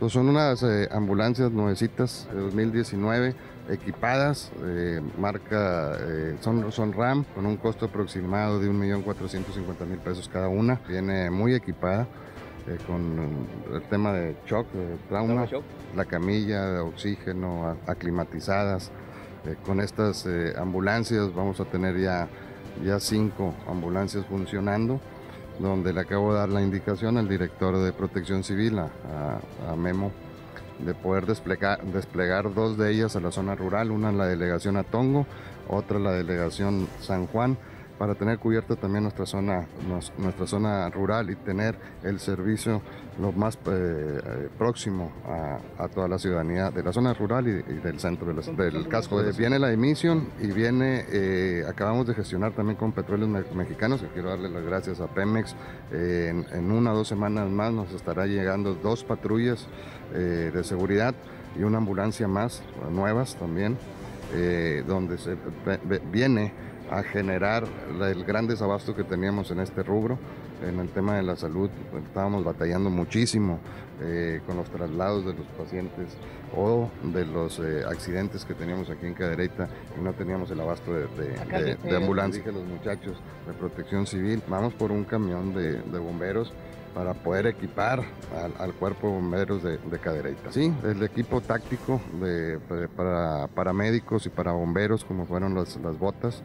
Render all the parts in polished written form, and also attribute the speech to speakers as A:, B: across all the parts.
A: Pues son unas ambulancias nuevecitas de 2019, equipadas, marca, son RAM, con un costo aproximado de 1.450.000 pesos cada una. Viene muy equipada, con el tema de shock, de trauma, la camilla de oxígeno, aclimatizadas. Con estas ambulancias vamos a tener ya 5 ambulancias funcionando, donde le acabo de dar la indicación al director de Protección Civil, a Memo, de poder desplegar 2 de ellas a la zona rural, una en la delegación Atongo, otra en la delegación San Juan, para tener cubierta también nuestra zona rural y tener el servicio lo más próximo a toda la ciudadanía de la zona rural y del centro del casco. Viene la emisión y acabamos de gestionar también con Petróleos Mexicanos, que quiero darle las gracias a Pemex. En 1 o 2 semanas más nos estará llegando 2 patrullas de seguridad y una ambulancia más, nuevas también, donde se viene a generar el gran desabasto que teníamos en este rubro. En el tema de la salud estábamos batallando muchísimo con los traslados de los pacientes o de los accidentes que teníamos aquí en Cadereyta, y no teníamos el abasto de ambulancia. Dije a los muchachos de Protección Civil, vamos por un camión de bomberos para poder equipar al cuerpo de bomberos de Cadereyta. Sí, el equipo táctico para paramédicos y para bomberos, como fueron las botas,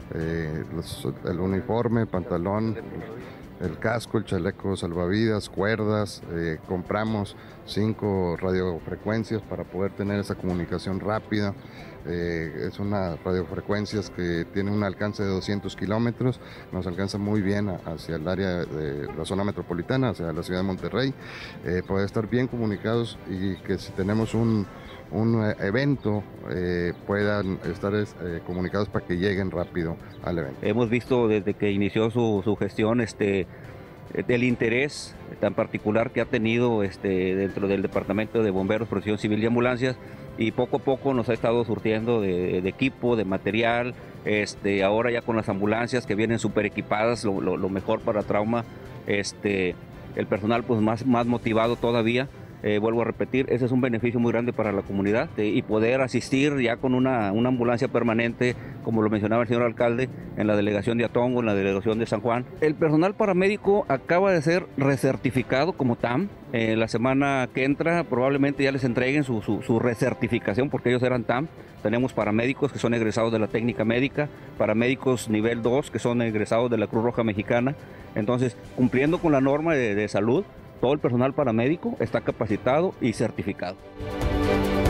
A: el uniforme, pantalón, el casco, el chaleco salvavidas, cuerdas. Compramos 5 radiofrecuencias para poder tener esa comunicación rápida. Es unas radiofrecuencias que tienen un alcance de 200 kilómetros, nos alcanza muy bien hacia el área de la zona metropolitana, hacia la ciudad de Monterrey. Poder estar bien comunicados y que si tenemos un evento puedan estar comunicados para que lleguen rápido al evento.
B: Hemos visto desde que inició su gestión del interés tan particular que ha tenido dentro del Departamento de Bomberos, Protección Civil y Ambulancias, y poco a poco nos ha estado surtiendo de equipo, de material. Ahora ya con las ambulancias que vienen súper equipadas, lo mejor para trauma, el personal pues más motivado todavía. Vuelvo a repetir, ese es un beneficio muy grande para la comunidad, y poder asistir ya con una ambulancia permanente, como lo mencionaba el señor alcalde, en la delegación de Atongo, en la delegación de San Juan. El personal paramédico acaba de ser recertificado como TAM. La semana que entra probablemente ya les entreguen su recertificación, porque ellos eran TAM. Tenemos paramédicos que son egresados de la técnica médica, paramédicos nivel 2 que son egresados de la Cruz Roja Mexicana. Entonces, cumpliendo con la norma de salud, todo el personal paramédico está capacitado y certificado.